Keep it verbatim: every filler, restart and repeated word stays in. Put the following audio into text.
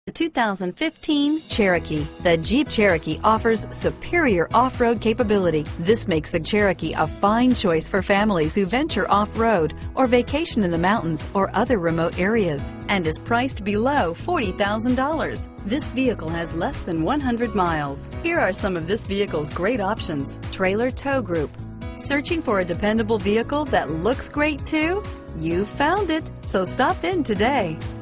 The two thousand fifteen Cherokee. The Jeep Cherokee offers superior off-road capability. This makes the Cherokee a fine choice for families who venture off-road or vacation in the mountains or other remote areas, and is priced below forty thousand dollars. This vehicle has less than one hundred miles. Here are some of this vehicle's great options: trailer tow group. Searching for a dependable vehicle that looks great too? You found it, so stop in today.